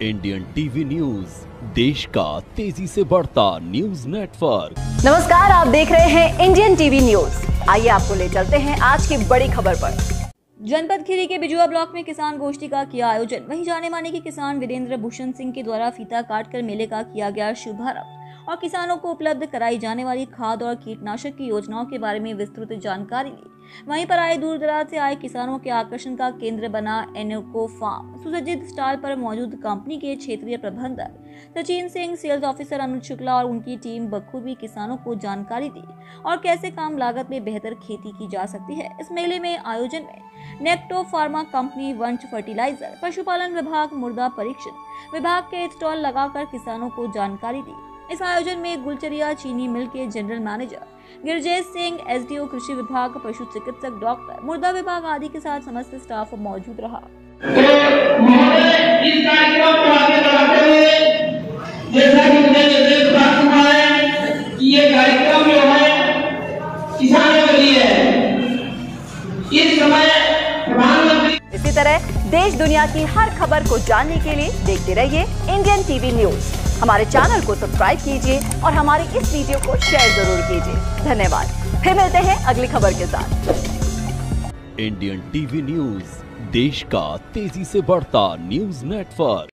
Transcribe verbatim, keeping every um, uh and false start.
Indian TV news, देश का तेजी से बढ़ता न्यूज नेटवर्क। नमस्कार, आप देख रहे हैं इंडियन टीवी न्यूज। आइए आपको ले चलते हैं आज की बड़ी खबर पर। जनपद खीरी के बिजुआ ब्लॉक में किसान गोष्ठी का किया आयोजन। वहीं जाने माने के किसान वीरेंद्र भूषण सिंह के द्वारा फीता काटकर मेले का किया गया शुभारंभ और किसानों को उपलब्ध कराई जाने वाली खाद और कीटनाशक की योजनाओं के बारे में विस्तृत जानकारी दी। वहीं पर आए दूर दराज से आए किसानों के आकर्षण का केंद्र बना एनोको फार्म। सुसज्जित स्टॉल पर मौजूद कंपनी के क्षेत्रीय प्रबंधक सचिन सिंह, सेल्स ऑफिसर अनुज शुक्ला और उनकी टीम बखूबी किसानों को जानकारी दी और कैसे कम लागत में बेहतर खेती की जा सकती है। इस मेले में आयोजन में Necto pharma company, Vansh fertilizer, पशुपालन विभाग, मुर्दा परीक्षण विभाग के स्टॉल लगाकर किसानों को जानकारी दी। इस आयोजन में गुलचरिया चीनी मिल के general manager Girjesh Singh, SDO कृषि विभाग, पशु चिकित्सक, डॉक्टर, मुर्दा विभाग आदि के साथ समस्त स्टाफ मौजूद रहा। इस कार्यक्रम को आगे बढ़ाते हुए जैसा कि मुझे निर्देश प्राप्त हुआ है कि ये कार्यक्रम जो है किसानों के लिए है। इस समय प्रधानमंत्री इसी तरह देश दुनिया की हर खबर को जानने के लिए देखते रहिए इंडियन टीवी न्यूज। हमारे चैनल को सब्सक्राइब कीजिए और हमारी इस वीडियो को शेयर जरूर कीजिए। धन्यवाद। फिर मिलते हैं अगली खबर के साथ। इंडियन टीवी न्यूज, देश का तेजी से बढ़ता न्यूज नेटवर्क।